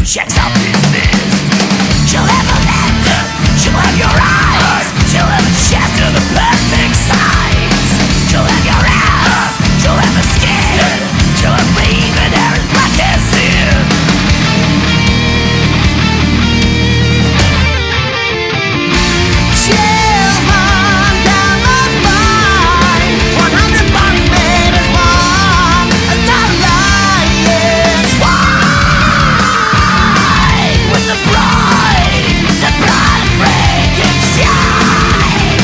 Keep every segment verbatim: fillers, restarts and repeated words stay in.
checks off his list. She'll have a laughter, she'll have your eyes, she'll have a chest of the perfect size. She'll have your ass, she'll have a skin, she'll have raven hair as black as sin. She'll hunt down the vine, one hundred bodies made as one, and the lion's wine with the bride, the bride of Frankenstein.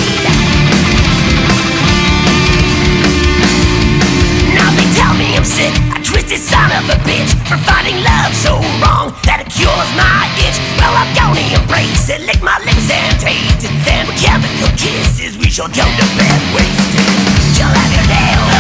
Now they tell me I'm sick, a twisted son of a bitch, for finding love so wrong that it cures my itch. Well, I'm gonna embrace it, lick my lips and taste it. Then with chemical kisses we shall go to bed wasted. She'll have your nails,